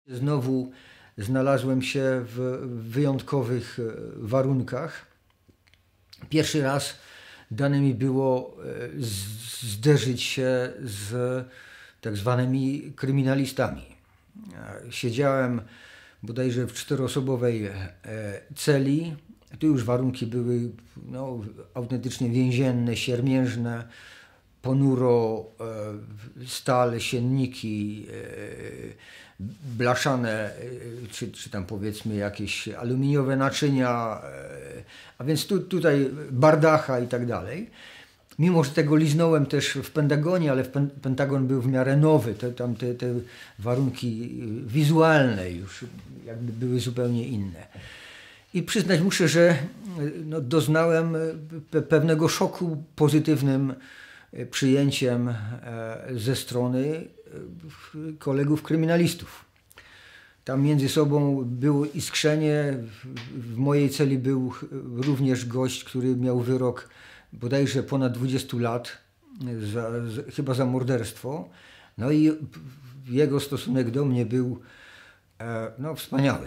Znowu znalazłem się w wyjątkowych warunkach. Pierwszy raz dane mi było zderzyć się z tak zwanymi kryminalistami. Siedziałem bodajże w 4-osobowej celi. Tu już warunki były autentycznie więzienne, siermiężne, ponuro, stale, sienniki, blaszane, czy tam powiedzmy jakieś aluminiowe naczynia, a więc tutaj bardacha i tak dalej. Mimo że tego liznąłem też w Pentagonie, ale Pentagon był w miarę nowy, tam te warunki wizualne już jakby były zupełnie inne. I przyznać muszę, że doznałem pewnego szoku pozytywnym przyjęciem ze strony kolegów kryminalistów. Tam między sobą było iskrzenie. W mojej celi był również gość, który miał wyrok bodajże ponad 20 lat, chyba za morderstwo. No i jego stosunek do mnie był wspaniały.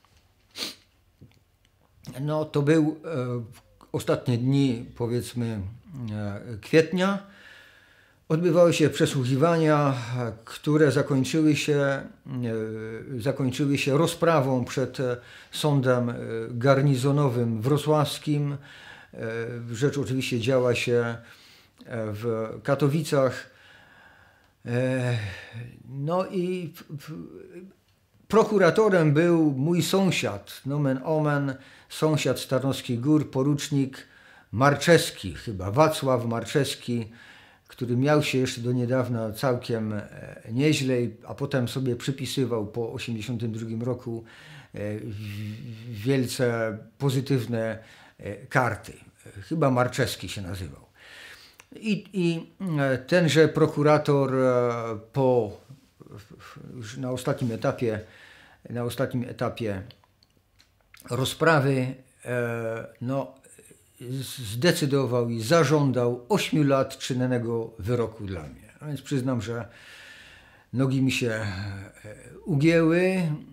To był ostatnie dni, powiedzmy, kwietnia. Odbywały się przesłuchiwania, które zakończyły się rozprawą przed sądem garnizonowym wrocławskim. Rzecz oczywiście działa się w Katowicach. I prokuratorem był mój sąsiad, nomen omen, sąsiad z Tarnowskich Gór, porucznik Marczewski, chyba Wacław Marczewski, który miał się jeszcze do niedawna całkiem nieźle, a potem sobie przypisywał po 1982 roku wielce pozytywne karty. Chyba Marczewski się nazywał. I tenże prokurator już na ostatnim etapie rozprawy zdecydował i zażądał 8 lat czynnego wyroku dla mnie. A więc przyznam, że nogi mi się ugięły.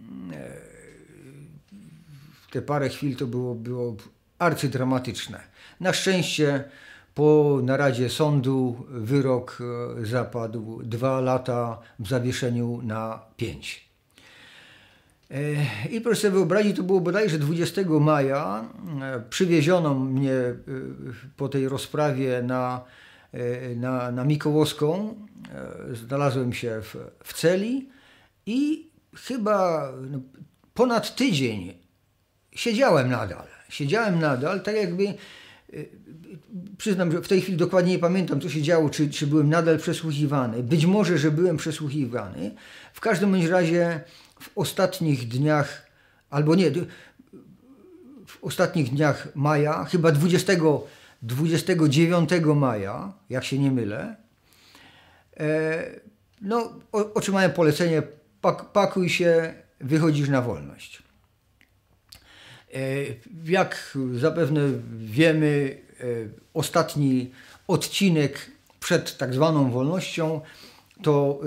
Te parę chwil to było arcydramatyczne. Na szczęście po naradzie sądu wyrok zapadł 2 lata w zawieszeniu na 5. I proszę sobie wyobrazić, to było bodajże 20 maja. Przywieziono mnie po tej rozprawie na Mikołowską. Znalazłem się w celi i chyba ponad tydzień siedziałem nadal, tak jakby, przyznam, że w tej chwili dokładnie nie pamiętam, co się działo, czy byłem nadal przesłuchiwany. Być może, że byłem przesłuchiwany. W każdym bądź razie w ostatnich dniach, albo nie, w ostatnich dniach maja, chyba 29 maja, jak się nie mylę, otrzymałem polecenie, pakuj się, wychodzisz na wolność. Jak zapewne wiemy, ostatni odcinek przed tak zwaną wolnością to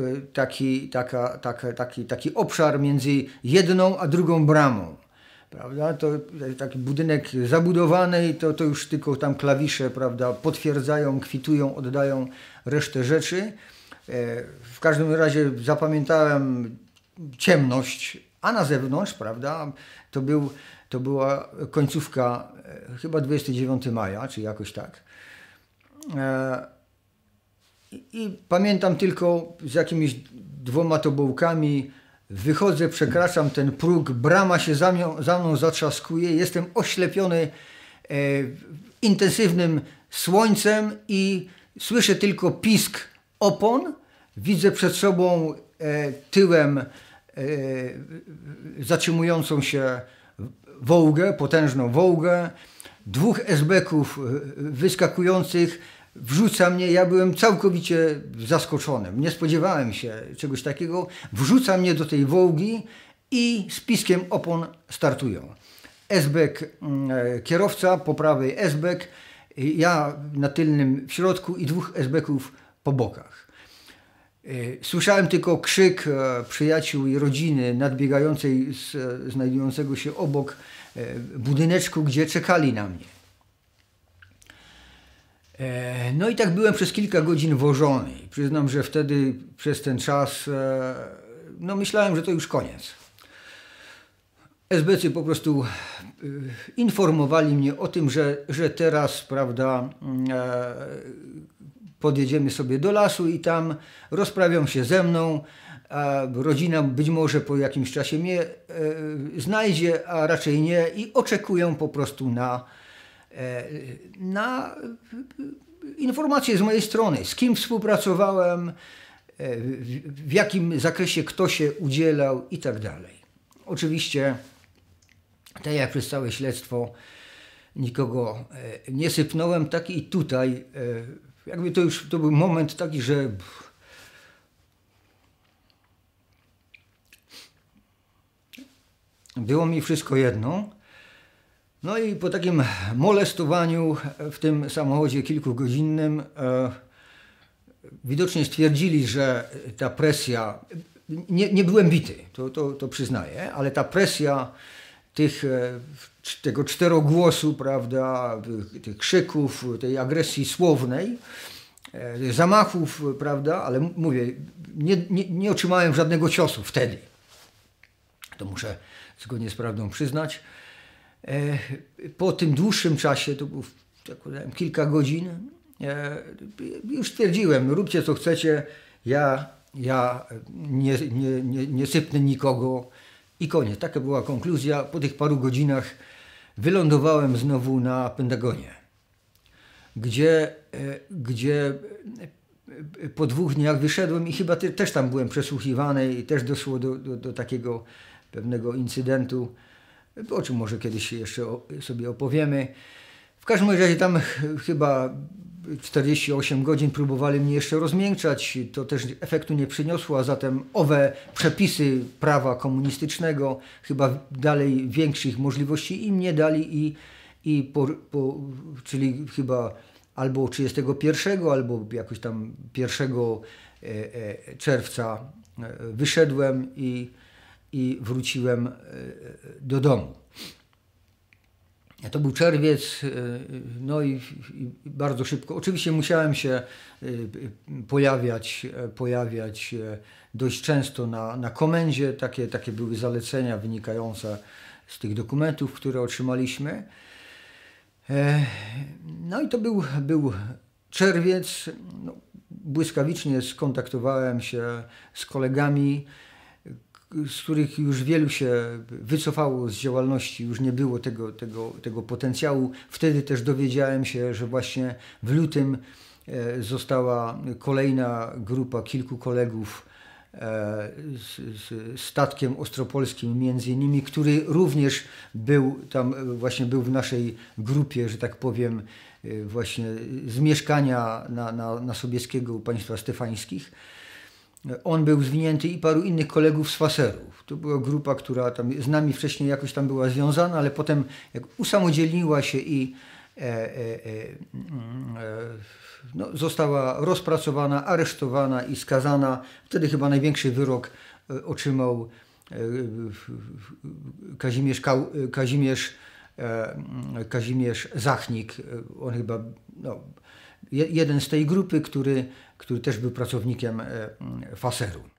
taki obszar między jedną a drugą bramą. Prawda? To taki budynek zabudowany, to już tylko tam klawisze, prawda, potwierdzają, kwitują, oddają resztę rzeczy. W każdym razie zapamiętałem ciemność, a na zewnątrz, prawda, to była końcówka chyba 29 maja, czy jakoś tak. I pamiętam tylko z jakimiś 2 tobołkami wychodzę, przekraczam ten próg, brama się za mną zatrzaskuje, jestem oślepiony intensywnym słońcem i słyszę tylko pisk opon, widzę przed sobą tyłem zatrzymującą się Wołgę, potężną Wołgę, 2 esbeków wyskakujących, wrzuca mnie, ja byłem całkowicie zaskoczony, nie spodziewałem się czegoś takiego, wrzuca mnie do tej Wołgi i z piskiem opon startują. Esbek kierowca, po prawej esbek, ja na tylnym w środku i 2 esbeków po bokach. Słyszałem tylko krzyk przyjaciół i rodziny nadbiegającej znajdującego się obok budyneczku, gdzie czekali na mnie. No i tak byłem przez kilka godzin wożony. Przyznam, że wtedy przez ten czas no myślałem, że to już koniec. SB-cy po prostu informowali mnie o tym, że teraz, prawda, podjedziemy sobie do lasu i tam rozprawią się ze mną, a rodzina być może po jakimś czasie mnie znajdzie, a raczej nie, i oczekują po prostu na informacje z mojej strony, z kim współpracowałem, w jakim zakresie kto się udzielał i tak dalej. Oczywiście, tak jak przez całe śledztwo, nikogo nie sypnąłem, tak i tutaj jakby to był moment taki, że było mi wszystko jedno. No i po takim molestowaniu w tym samochodzie kilkugodzinnym widocznie stwierdzili, że ta presja, nie byłem bity, to przyznaję, ale ta presja tego czterogłosu, prawda, tych krzyków, tej agresji słownej, zamachów, prawda, ale mówię, nie otrzymałem żadnego ciosu wtedy. To muszę zgodnie z prawdą przyznać. Po tym dłuższym czasie, to było tak powiem, kilka godzin, już stwierdziłem, róbcie co chcecie, ja nie sypnę nikogo i koniec. Taka była konkluzja. Po tych paru godzinach wylądowałem znowu na Pentagonie, gdzie po 2 dniach wyszedłem i chyba też tam byłem przesłuchiwany i też doszło do takiego pewnego incydentu, o czym może kiedyś jeszcze sobie opowiemy. W każdym razie tam chyba 48 godzin próbowali mnie jeszcze rozmiękczać, to też efektu nie przyniosło, a zatem owe przepisy prawa komunistycznego chyba dalej większych możliwości im nie dali czyli chyba albo 31, albo jakoś tam 1 czerwca wyszedłem i wróciłem do domu. To był czerwiec, no i bardzo szybko. Oczywiście musiałem się pojawiać dość często na komendzie. Takie były zalecenia wynikające z tych dokumentów, które otrzymaliśmy. No i to był czerwiec. No, błyskawicznie skontaktowałem się z kolegami, z których już wielu się wycofało z działalności, już nie było tego potencjału. Wtedy też dowiedziałem się, że właśnie w lutym została kolejna grupa, kilku kolegów z statkiem ostropolskim między innymi, który również był w naszej grupie, że tak powiem, właśnie z mieszkania na Sobieskiego u państwa Stefańskich. On był zwinięty i paru innych kolegów z Faserów. To była grupa, która tam z nami wcześniej jakoś tam była związana, ale potem jak usamodzielniła się i została rozpracowana, aresztowana i skazana. Wtedy chyba największy wyrok otrzymał Kazimierz Zachnik. On chyba jeden z tej grupy, który też był pracownikiem Faseru.